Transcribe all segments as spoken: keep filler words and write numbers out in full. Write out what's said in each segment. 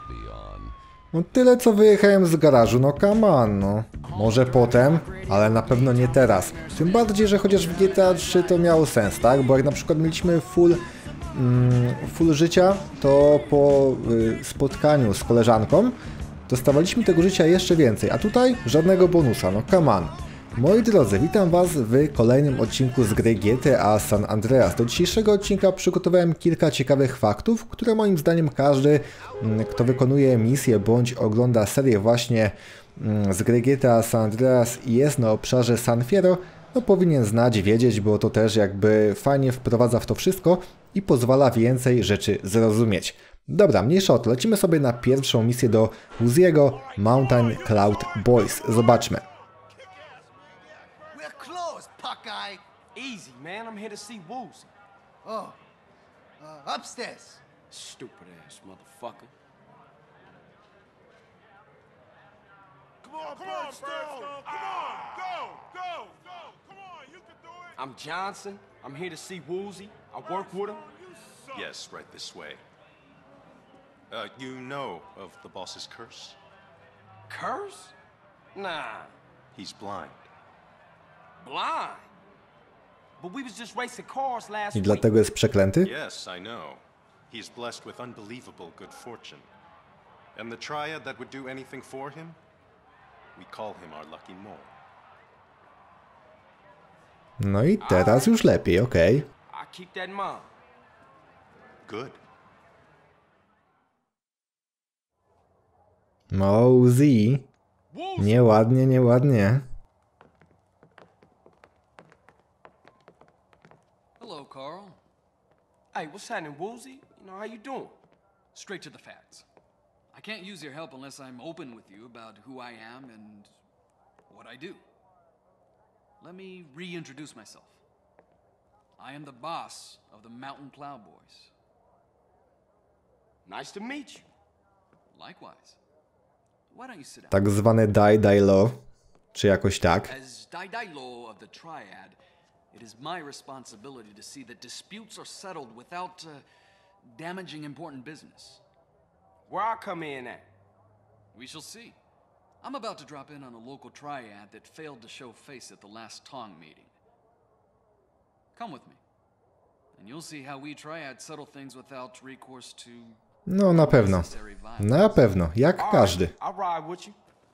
No tyle co wyjechałem z garażu, no come on, no. Może potem, ale na pewno nie teraz. Tym bardziej, że chociaż w G T A trzy to miało sens, tak? Bo jak na przykład mieliśmy full, mm, full życia, to po y, spotkaniu z koleżanką dostawaliśmy tego życia jeszcze więcej, a tutaj żadnego bonusa, no come on. Moi drodzy, witam was w kolejnym odcinku z gry G T A San Andreas. Do dzisiejszego odcinka przygotowałem kilka ciekawych faktów, które moim zdaniem każdy, kto wykonuje misję bądź ogląda serię właśnie z gry G T A San Andreas i jest na obszarze San Fierro, no powinien znać, wiedzieć, bo to też jakby fajnie wprowadza w to wszystko i pozwala więcej rzeczy zrozumieć. Dobra, mniejsza o to, lecimy sobie na pierwszą misję do Uziego Mountain Cloud Boys. Zobaczmy. Easy, man. I'm here to see Woozy. Oh, uh, upstairs. Stupid ass motherfucker. Come on, come on, Stone. Come on, go, go, go. Come on, you can do it. I'm Johnson. I'm here to see Woozy. I work with him. Yes, right this way. Uh, you know of the boss's curse? Curse? Nah. He's blind. Blind? But we was just racing cars last I week. dlatego jest przeklęty? Yes, I know. He's blessed with unbelievable good fortune. And the triad that would do anything for him, we call him our lucky mole. No i teraz już lepiej, okej. I keep that in mind. Good. No, Uzi. Nieładnie, nieładnie. Hello, Carl. Hey, what's happening, Woozy? You know, how you doing? Straight to the facts. I can't use your help unless I'm open with you about who I am and what I do. Let me reintroduce myself. I am the boss of the Mountain Cloud Boys. Nice to meet you. Likewise. Why don't you sit down? Tak zwane Die Die Law, czy jakoś tak. As Dai Dai Law of the Triad, it is my responsibility to see that disputes are settled without uh, damaging important business. Where I come in at? We shall see. I'm about to drop in on a local triad that failed to show face at the last Tong meeting. Come with me, and you'll see how we triad settle things without recourse to No na pewno. Na pewno, jak każdy. I'll ride with you.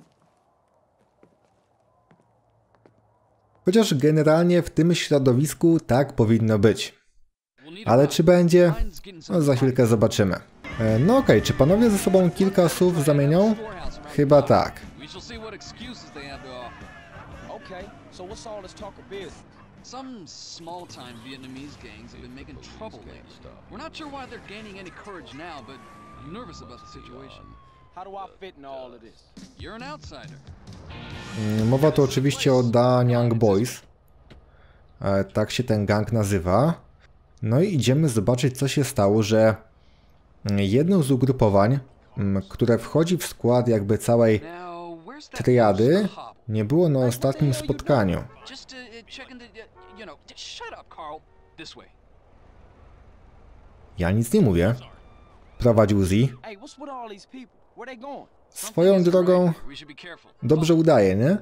Chociaż generalnie w tym środowisku tak powinno być. Ale czy będzie? No, za chwilkę zobaczymy. E, no okej, okay. Czy panowie ze sobą kilka słów zamienią? Chyba tak. Some small-time Vietnamese gangs have been making trouble lately. We're not sure why they're gaining any courage now, but I'm nervous about the situation. How do I fit in all of this? You're an outsider. Mowa tu oczywiście o Danyang Boys. E, tak się ten gang nazywa. No i idziemy zobaczyć, co się stało, że jedno z ugrupowań, które wchodzi w skład jakby całej triady, nie było na ostatnim spotkaniu. Ja nic nie mówię. Prowadź Uzi. Swoją drogą dobrze udaje, nie?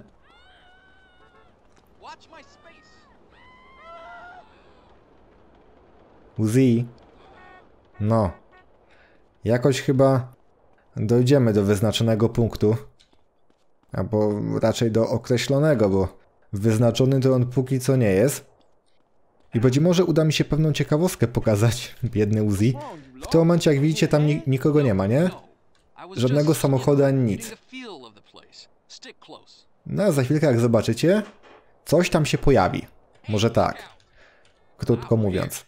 Uzi. No. Jakoś chyba dojdziemy do wyznaczonego punktu. Albo raczej do określonego, bo wyznaczony to on póki co nie jest. I być może uda mi się pewną ciekawostkę pokazać, biedny Uzi. W tym momencie, jak widzicie, tam ni nikogo nie ma, nie? Żadnego samochodu ani nic. No a za chwilkę, jak zobaczycie, coś tam się pojawi. Może tak. Krótko mówiąc.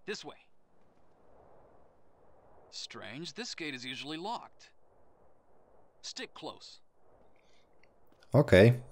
Okej. Okay.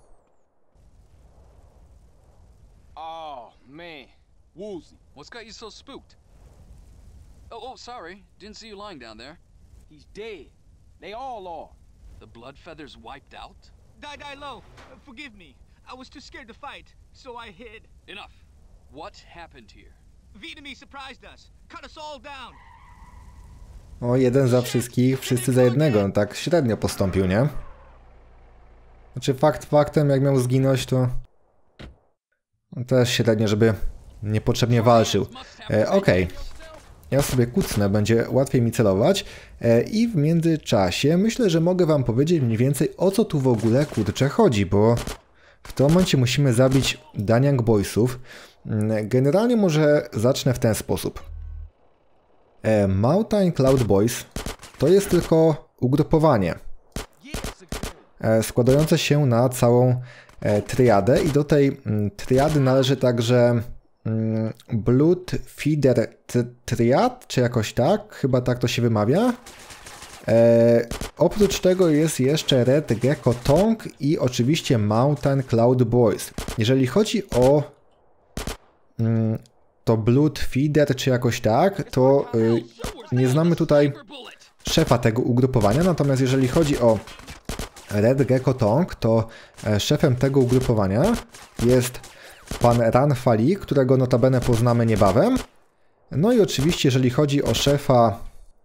Oh, man. Woozy. What's got you so spooked? Oh, oh, sorry. Didn't see you lying down there. He's dead. They all are. The blood feathers wiped out? Dai Dai Lo, forgive me. I was too scared to fight, so I hid. Enough. What happened here? Vietnamese surprised us, cut us all down. O, jeden za wszystkich, wszyscy za jednego. No, tak średnio postąpił, nie? Znaczy fakt faktem, jak miał zginąć, to też średnio, żeby niepotrzebnie walczył. E, Okej. Okay. Ja sobie kucnę, będzie łatwiej mi celować. E, I w międzyczasie myślę, że mogę wam powiedzieć mniej więcej, o co tu w ogóle, kurczę, chodzi, bo w tym momencie musimy zabić Danyang Boysów. Generalnie może zacznę w ten sposób. E, Mountain Cloud Boys to jest tylko ugrupowanie e, składające się na całą e, triadę i do tej m, triady należy także m, Blood Feeder Triad, czy jakoś tak, chyba tak to się wymawia. E, oprócz tego jest jeszcze Red Gecko Tongue i oczywiście Mountain Cloud Boys. Jeżeli chodzi o mm, to Blood Feeder czy jakoś tak, to y, nie znamy tutaj szefa tego ugrupowania, natomiast jeżeli chodzi o Red Gecko Tongue, to e, szefem tego ugrupowania jest pan Ran Fali, którego notabene poznamy niebawem. No i oczywiście jeżeli chodzi o szefa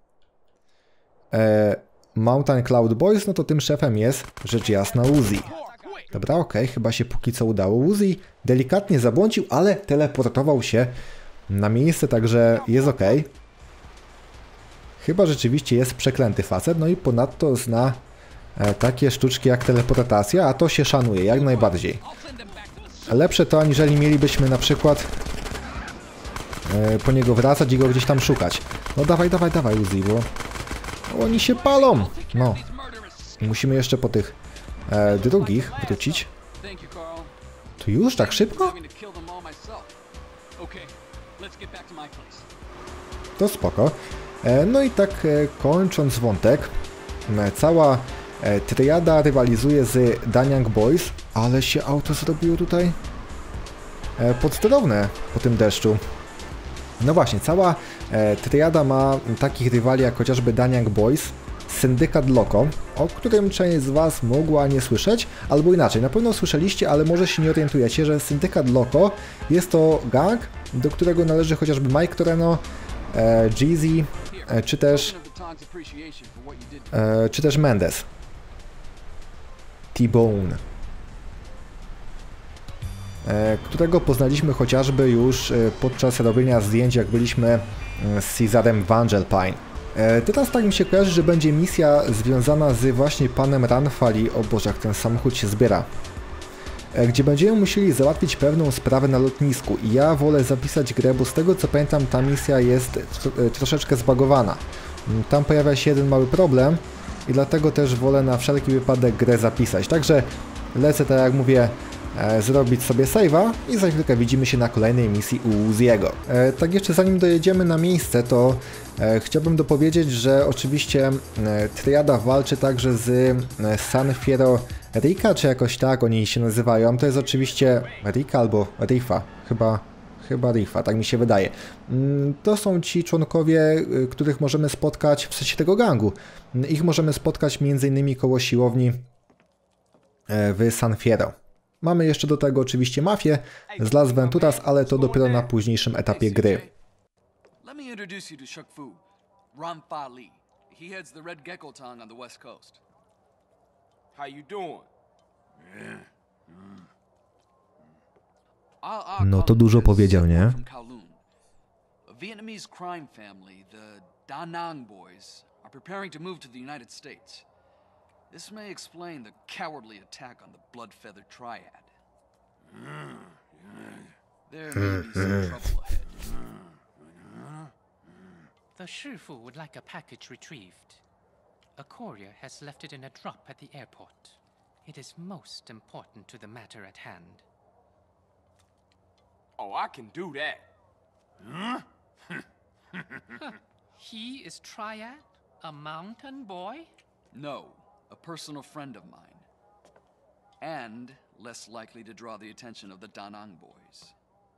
e, Mountain Cloud Boys, no to tym szefem jest rzecz jasna Uzi. Dobra, okej, okay, chyba się póki co udało. Uzi delikatnie zabłądził, ale teleportował się na miejsce, także jest ok. Chyba rzeczywiście jest przeklęty facet, no i ponadto zna e, takie sztuczki jak teleportacja, a to się szanuje, jak najbardziej. Lepsze to, aniżeli mielibyśmy na przykład e, po niego wracać i go gdzieś tam szukać. No dawaj, dawaj, dawaj Uzi, bo oni się palą. No. Musimy jeszcze po tych e, drugich wrócić. To już tak szybko? To spoko. E, no i tak e, kończąc wątek, e, cała e, triada rywalizuje z Danyang Boys, ale się auto zrobiło tutaj e, podsterowne po tym deszczu. No właśnie, cała e, triada ma takich rywali jak chociażby Danyang Boys, Syndykat Loco, o którym część z was mogła nie słyszeć, albo inaczej, na pewno słyszeliście, ale może się nie orientujecie, że Syndykat Loco jest to gang, do którego należy chociażby Mike Toreno, e, Jeezy, e, czy też e, czy też Mendes. T-Bone. E, którego poznaliśmy chociażby już e, podczas robienia zdjęć, jak byliśmy z Cezarem Vangelepine. E, teraz tak mi się kojarzy, że będzie misja związana z właśnie panem Ran Fali. O Boże, jak ten samochód się zbiera. E, gdzie będziemy musieli załatwić pewną sprawę na lotnisku. I ja wolę zapisać grę, bo z tego co pamiętam ta misja jest tro, e, troszeczkę zbagowana. Tam pojawia się jeden mały problem i dlatego też wolę na wszelki wypadek grę zapisać. Także lecę, tak jak mówię, e, zrobić sobie save'a i za chwilkę widzimy się na kolejnej misji u Uziego. E, tak jeszcze zanim dojedziemy na miejsce, to e, chciałbym dopowiedzieć, że oczywiście e, triada walczy także z e, San Fierro Rika, czy jakoś tak oni się nazywają. To jest oczywiście Rika albo Rifa, chyba, chyba Rifa, tak mi się wydaje. Mm, to są ci członkowie, y, których możemy spotkać w sensie tego gangu. Ich możemy spotkać między innymi koło siłowni e, w San Fierro. Mamy jeszcze do tego oczywiście mafię z Las Venturas, ale to dopiero na późniejszym etapie gry. Let me introduce you to Shuk Fu, Ran Fali. He heads the Red Gecko Tongue on the west coast. How you doing? No to dużo powiedział, nie? A Vietnamese crime family, the Da Nang Boys, are preparing to move to the United States. This may explain the cowardly attack on the Blood-Feather Triad. There may be some trouble ahead. The Shifu would like a package retrieved. A courier has left it in a drop at the airport. It is most important to the matter at hand. Oh, I can do that. Huh? He is Triad? A mountain boy? No, a personal friend of mine. And less likely to draw the attention of the Da Nang Boys.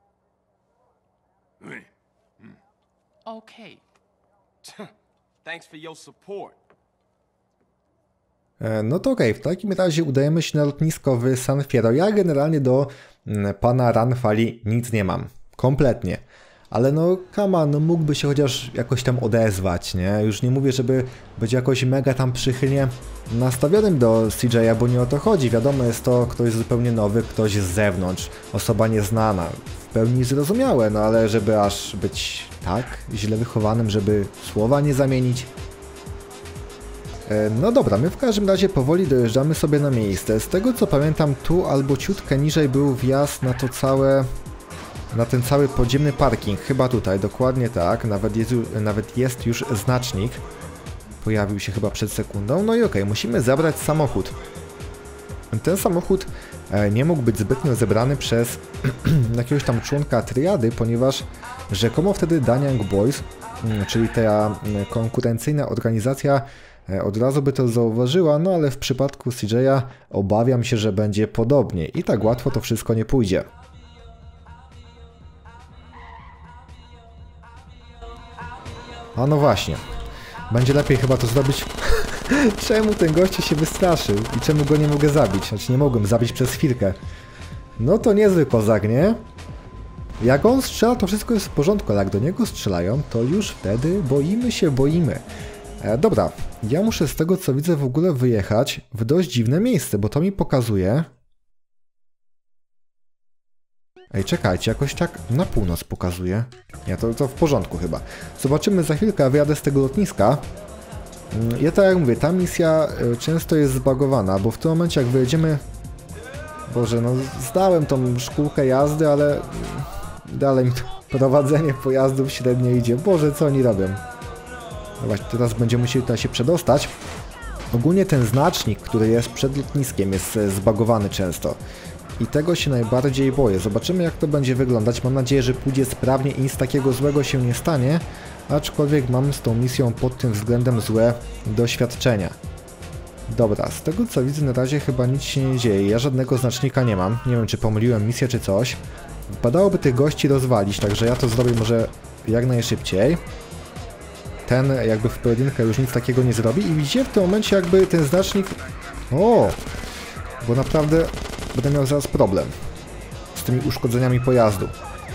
Okay. Thanks for your support. No to okej, okay. W takim razie udajemy się na lotnisko w San Fierro. Ja generalnie do pana Ran Fali nic nie mam. Kompletnie. ale no come on, no mógłby się chociaż jakoś tam odezwać, nie? Już nie mówię, żeby być jakoś mega tam przychylnie nastawionym do C J a, bo nie o to chodzi. Wiadomo, jest to ktoś zupełnie nowy, ktoś z zewnątrz, osoba nieznana. W pełni zrozumiałe, no ale żeby aż być tak źle wychowanym, żeby słowa nie zamienić. No dobra, my w każdym razie powoli dojeżdżamy sobie na miejsce. Z tego co pamiętam, tu albo ciutkę niżej był wjazd na to całe... na ten cały podziemny parking. Chyba tutaj, dokładnie tak. Nawet jest, nawet jest już znacznik. Pojawił się chyba przed sekundą. No i okej, okay, musimy zabrać samochód. Ten samochód nie mógł być zbytnio zebrany przez jakiegoś tam członka triady, ponieważ rzekomo wtedy Danyang Boys, czyli ta konkurencyjna organizacja, od razu by to zauważyła, no ale w przypadku C J a obawiam się, że będzie podobnie i tak łatwo to wszystko nie pójdzie. A no właśnie, będzie lepiej chyba to zrobić. Czemu ten gościu się wystraszył i czemu go nie mogę zabić? Znaczy nie mogłem zabić przez chwilkę. No to niezły kozak, nie? Jak on strzela, to wszystko jest w porządku, ale jak do niego strzelają, to już wtedy boimy się, boimy. E, dobra, ja muszę z tego co widzę w ogóle wyjechać w dość dziwne miejsce, bo to mi pokazuje... Ej, czekajcie, jakoś tak na północ pokazuje. Nie, to, to w porządku chyba. Zobaczymy za chwilkę, a wyjadę z tego lotniska. Ja tak jak mówię, ta misja często jest zbagowana, bo w tym momencie jak wyjedziemy... Boże, no zdałem tą szkółkę jazdy, ale... Dalej mi to prowadzenie pojazdów średnio idzie. Boże, co oni robią? No właśnie, teraz będziemy musieli tutaj się przedostać. Ogólnie ten znacznik, który jest przed lotniskiem, jest zbagowany często. I tego się najbardziej boję. Zobaczymy jak to będzie wyglądać. Mam nadzieję, że pójdzie sprawnie i nic takiego złego się nie stanie. Aczkolwiek mam z tą misją pod tym względem złe doświadczenia. Dobra, z tego co widzę na razie chyba nic się nie dzieje. Ja żadnego znacznika nie mam. Nie wiem czy pomyliłem misję czy coś. Wypadałoby tych gości rozwalić, także ja to zrobię może jak najszybciej. Ten jakby w pojedynkę już nic takiego nie zrobi. I widzicie w tym momencie jakby ten znacznik... O! Bo naprawdę będę miał zaraz problem z tymi uszkodzeniami pojazdu.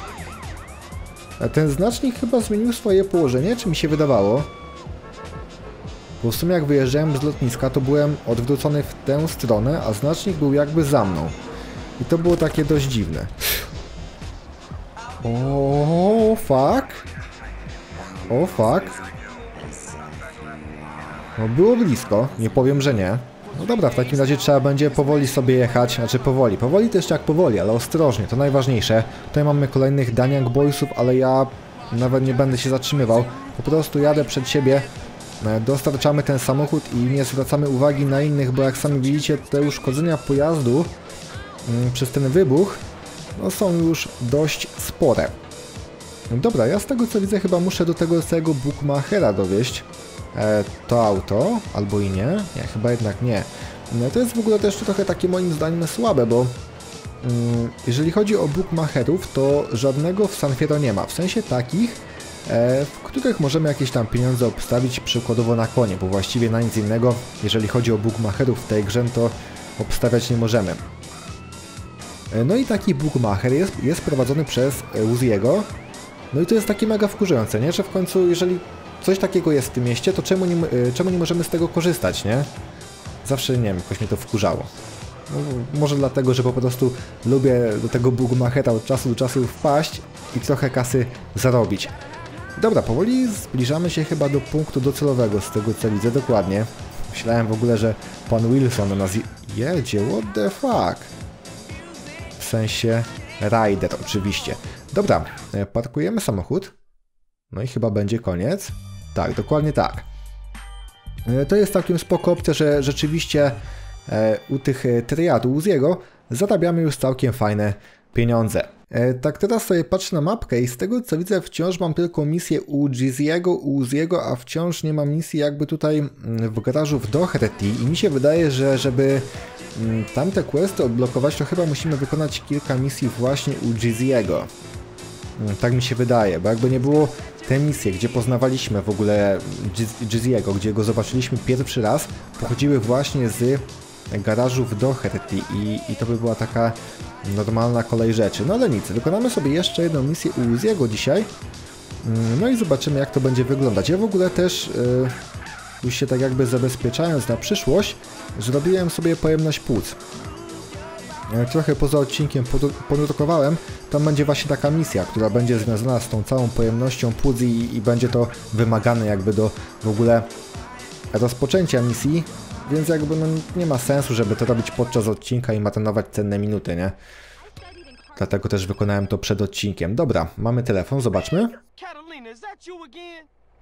A ten znacznik chyba zmienił swoje położenie, czy mi się wydawało? Bo w sumie jak wyjeżdżałem z lotniska, to byłem odwrócony w tę stronę, a znacznik był jakby za mną. I to było takie dość dziwne. O, fuck. O, fuck. No było blisko, nie powiem, że nie. No dobra, w takim razie trzeba będzie powoli sobie jechać, znaczy powoli, powoli też jak powoli, ale ostrożnie, to najważniejsze. Tutaj mamy kolejnych Danyang Boysów, ale ja nawet nie będę się zatrzymywał. Po prostu jadę przed siebie, dostarczamy ten samochód i nie zwracamy uwagi na innych, bo jak sami widzicie, te uszkodzenia pojazdu mm, przez ten wybuch no, są już dość spore. Dobra, ja z tego co widzę chyba muszę do tego całego Bookmachera dowieść. E, to auto, albo i nie? Nie, chyba jednak nie. No, to jest w ogóle też trochę takie moim zdaniem słabe, bo mm, jeżeli chodzi o Bookmacherów, to żadnego w San Fierro nie ma. W sensie takich, e, w których możemy jakieś tam pieniądze obstawić przykładowo na konie, bo właściwie na nic innego, jeżeli chodzi o Bookmacherów w tej grze, to obstawiać nie możemy. E, no i taki Bookmacher jest, jest prowadzony przez Uziego. No i to jest takie mega wkurzające, nie? Że w końcu, jeżeli coś takiego jest w tym mieście, to czemu nie, czemu nie możemy z tego korzystać, nie? Zawsze, nie wiem, jakoś mnie to wkurzało. No, może dlatego, że po prostu lubię do tego Bookmachera od czasu do czasu wpaść i trochę kasy zarobić. Dobra, powoli zbliżamy się chyba do punktu docelowego, z tego co widzę dokładnie. Myślałem w ogóle, że pan Wilson na nas jedzie, what the fuck? W sensie Rider oczywiście. Dobra, parkujemy samochód. No i chyba będzie koniec. Tak, dokładnie tak. To jest całkiem spoko opcja, że rzeczywiście e, u tych triad Uziego zarabiamy już całkiem fajne pieniądze. E, tak teraz sobie patrzę na mapkę i z tego co widzę wciąż mam tylko misję u Jeezy'ego, u Uziego, a wciąż nie mam misji jakby tutaj w garażu w Doherty i mi się wydaje, że żeby m, tamte questy odblokować, to chyba musimy wykonać kilka misji właśnie u Jeezy'ego. Tak mi się wydaje, bo jakby nie było te misje, gdzie poznawaliśmy w ogóle Jeezy'ego, gdzie go zobaczyliśmy pierwszy raz, pochodziły właśnie z garażu w Doherty i, i to by była taka normalna kolej rzeczy. No ale nic, wykonamy sobie jeszcze jedną misję u Uziego dzisiaj. No i zobaczymy, jak to będzie wyglądać. Ja w ogóle też, yy, już się tak jakby zabezpieczając na przyszłość, zrobiłem sobie pojemność płuc. Trochę poza odcinkiem ponurkowałem, tam będzie właśnie taka misja, która będzie związana z tą całą pojemnością płuc i, i będzie to wymagane jakby do w ogóle rozpoczęcia misji, więc jakby no, nie ma sensu, żeby to robić podczas odcinka i marnować cenne minuty, nie? Dlatego też wykonałem to przed odcinkiem. Dobra, mamy telefon, zobaczmy. Catalina, is that you again?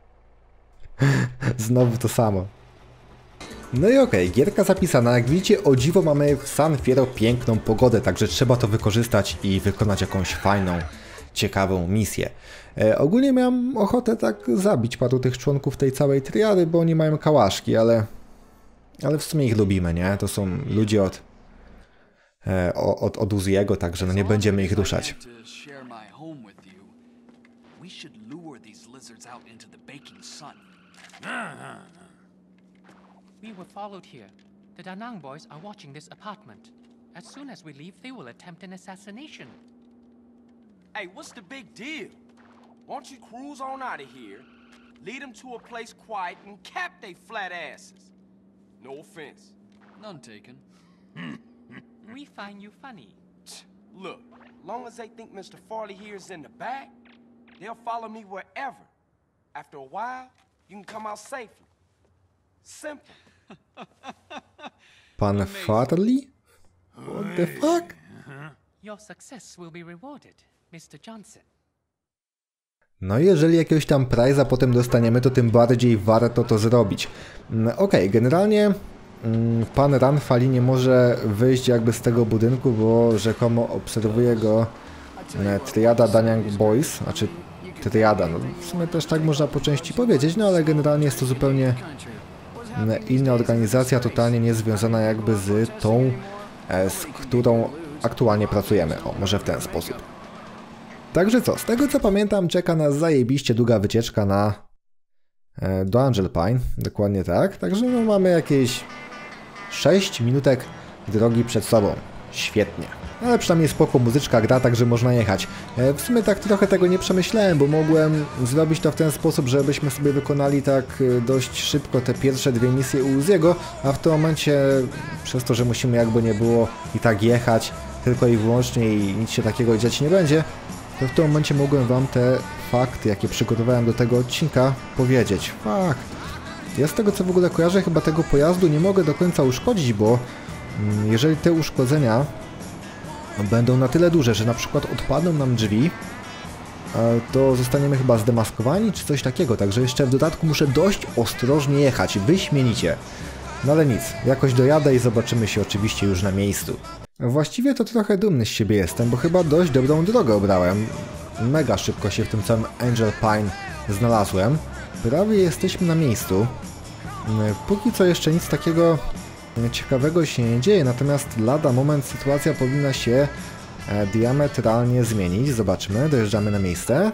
Znowu to samo. No i okej, okay, gierka zapisana. Jak widzicie, o dziwo mamy w San Fierro piękną pogodę, także trzeba to wykorzystać i wykonać jakąś fajną, ciekawą misję. E, ogólnie miałem ochotę tak zabić paru tych członków tej całej triady, bo oni mają kałaszki, ale ale w sumie ich lubimy, nie? To są ludzie od e, od, od Uziego, także no nie będziemy ich ruszać. We were followed here. The Da Nang boys are watching this apartment. As soon as we leave, they will attempt an assassination. Hey, what's the big deal? Won't you cruise on out of here, lead them to a place quiet, and cap they flat asses? No offense. None taken. We find you funny. Look, long as they think Mister Farley here is in the back, they'll follow me wherever. After a while, you can come out safely. Simple. Pan Farley? What the fuck? Your success will be rewarded, mister Johnson. No jeżeli jakiegoś tam prize'a potem dostaniemy, to tym bardziej warto to zrobić. Okej, okay, generalnie mm, pan Ranfali nie może wyjść jakby z tego budynku, bo rzekomo obserwuje go e, triada Da Nang Boys, znaczy triada, no w sumie też tak można po części powiedzieć, no ale generalnie jest to zupełnie inna organizacja, totalnie niezwiązana jakby z tą, z którą aktualnie pracujemy. O, może w ten sposób. Także co, z tego co pamiętam, czeka nas zajebiście długa wycieczka na do Angel Pine, dokładnie tak. Także no, mamy jakieś sześć minutek drogi przed sobą. Świetnie. Ale przynajmniej spoko muzyczka gra, także można jechać. W sumie tak trochę tego nie przemyślałem, bo mogłem zrobić to w ten sposób, żebyśmy sobie wykonali tak dość szybko te pierwsze dwie misje u Uziego, a w tym momencie, przez to, że musimy jakby nie było i tak jechać, tylko i wyłącznie i nic się takiego dziać nie będzie, to w tym momencie mogłem wam te fakty, jakie przygotowałem do tego odcinka, powiedzieć. Fakt. Ja z tego co w ogóle kojarzę, chyba tego pojazdu nie mogę do końca uszkodzić, bo jeżeli te uszkodzenia będą na tyle duże, że na przykład odpadną nam drzwi, to zostaniemy chyba zdemaskowani, czy coś takiego. Także jeszcze w dodatku muszę dość ostrożnie jechać, wyśmienicie. No ale nic, jakoś dojadę i zobaczymy się oczywiście już na miejscu. Właściwie to trochę dumny z siebie jestem, bo chyba dość dobrą drogę obrałem. Mega szybko się w tym całym Angel Pine znalazłem. Prawie jesteśmy na miejscu. Póki co jeszcze nic takiego ciekawego się nie dzieje, natomiast lada moment sytuacja powinna się e, diametralnie zmienić. Zobaczmy, dojeżdżamy na miejsce.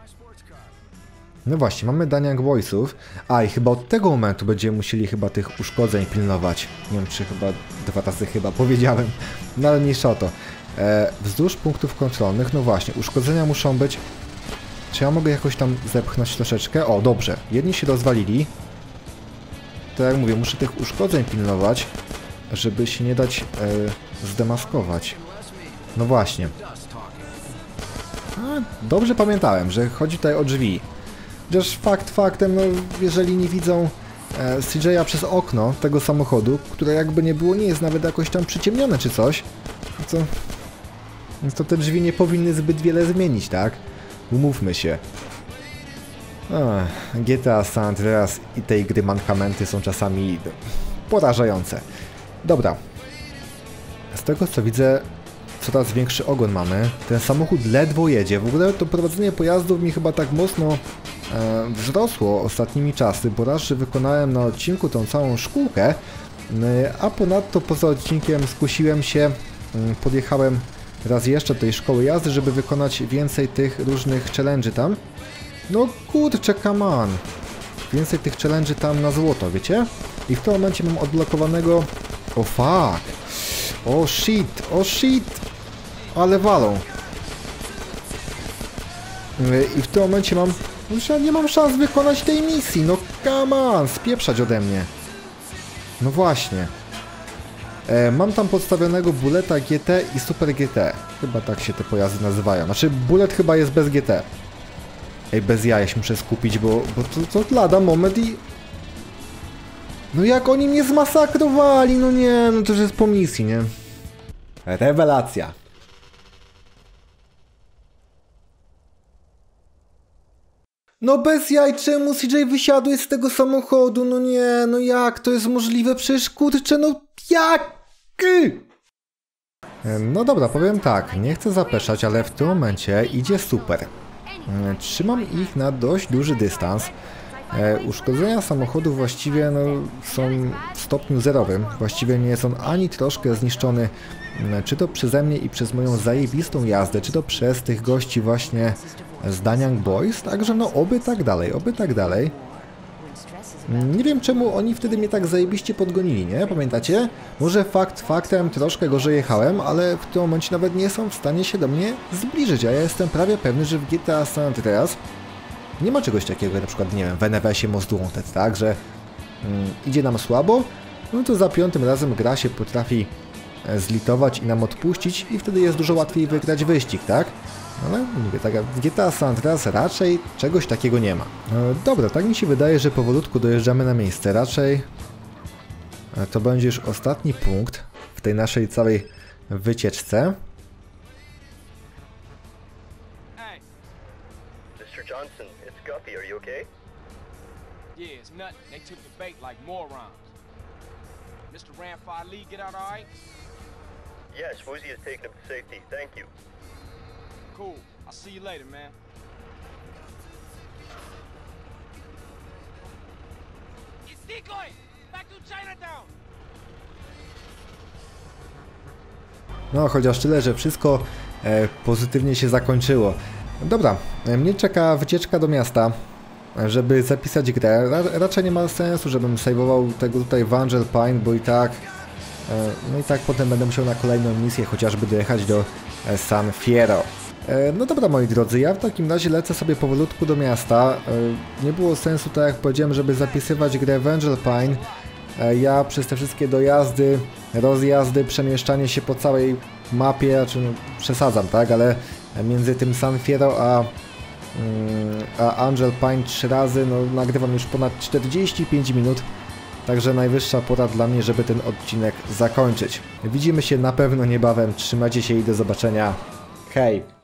No właśnie, mamy Da Nang Boysów. A i chyba od tego momentu będziemy musieli chyba tych uszkodzeń pilnować. Nie wiem, czy chyba dwa razy chyba powiedziałem. No ale mniejsza o to. E, wzdłuż punktów kontrolnych, no właśnie, uszkodzenia muszą być... Czy ja mogę jakoś tam zepchnąć troszeczkę? O, dobrze. Jedni się rozwalili. To jak mówię, muszę tych uszkodzeń pilnować, żeby się nie dać e, zdemaskować. No właśnie. A, dobrze pamiętałem, że chodzi tutaj o drzwi. Chociaż fakt faktem, no jeżeli nie widzą e, C J a przez okno tego samochodu, które jakby nie było, nie jest nawet jakoś tam przyciemnione czy coś, to, to te drzwi nie powinny zbyt wiele zmienić, tak? Umówmy się. Ach, G T A San Andreas i tej gry mankamenty są czasami porażające. Dobra. Z tego co widzę, coraz większy ogon mamy. Ten samochód ledwo jedzie. W ogóle to prowadzenie pojazdów mi chyba tak mocno e, wzrosło ostatnimi czasy, bo raz, że wykonałem na odcinku tą całą szkółkę, e, a ponadto poza odcinkiem skusiłem się, e, podjechałem raz jeszcze do tej szkoły jazdy, żeby wykonać więcej tych różnych challenge'y tam. No kurczę, come on. Więcej tych challenge'y tam na złoto, wiecie? I w tym momencie mam odblokowanego O fuck. O shit, o shit. Ale walą. I w tym momencie mam... Już ja nie mam szans wykonać tej misji. No come on, spieprzać ode mnie. No właśnie. E, mam tam podstawionego Bulleta G T i Super G T. Chyba tak się te pojazdy nazywają. Znaczy Bullet chyba jest bez G T. Ej, bez jaja się muszę skupić, bo, bo to, to lada moment i... No jak oni mnie zmasakrowali, no nie, no to już jest po misji, nie? Rewelacja. No bez jaj, czemu C J wysiadłeś z tego samochodu? No nie, no jak to jest możliwe? Przecież kurczę, no jak? No dobra, powiem tak, nie chcę zapeszać, ale w tym momencie idzie super. Trzymam ich na dość duży dystans. E, uszkodzenia samochodu właściwie no, są w stopniu zerowym. Właściwie nie jest on ani troszkę zniszczony, czy to przeze mnie i przez moją zajebistą jazdę, czy to przez tych gości właśnie z Danyang Boys. Także no oby tak dalej, oby tak dalej. Nie wiem czemu oni wtedy mnie tak zajebiście podgonili, nie? Pamiętacie? Może fakt faktem troszkę gorzej jechałem, ale w tym momencie nawet nie są w stanie się do mnie zbliżyć, a ja jestem prawie pewny, że w G T A San Andreas nie ma czegoś takiego, jak na przykład, nie wiem, w N F S-ie Most Wanted, tak? Że mm, idzie nam słabo, no to za piątym razem gra się potrafi zlitować i nam odpuścić i wtedy jest dużo łatwiej wygrać wyścig, tak? Ale mówię, tak, w G T A San Andreas raczej czegoś takiego nie ma. No, dobra, tak mi się wydaje, że powolutku dojeżdżamy na miejsce. Raczej to będzie już ostatni punkt w tej naszej całej wycieczce. Hey. mister Johnson, it's Guppy. Are you okay? Yeah, it's nothing. They took the bait like morons. Mister Ramfire Lee, get out all right? Yes, Woozie has taken him to safety. Thank you. Cool. I'll see you later, man. It's decoy! Back to Chinatown! No, chociaż tyle, że wszystko e, pozytywnie się zakończyło. Dobra, e, mnie czeka wycieczka do miasta, żeby zapisać grę. Ra raczej nie ma sensu, żebym saveował tego tutaj w Angel Pine, bo i tak... E, no i tak potem będę musiał na kolejną misję chociażby dojechać do e, San Fierro. No dobra, moi drodzy, ja w takim razie lecę sobie powolutku do miasta. Nie było sensu, tak jak powiedziałem, żeby zapisywać grę w Angel Pine. Ja przez te wszystkie dojazdy, rozjazdy, przemieszczanie się po całej mapie, znaczy no, przesadzam, tak, ale między tym San Fierro a, a Angel Pine trzy razy, no nagrywam już ponad czterdzieści pięć minut. Także najwyższa pora dla mnie, żeby ten odcinek zakończyć. Widzimy się na pewno niebawem, trzymajcie się i do zobaczenia. Hej!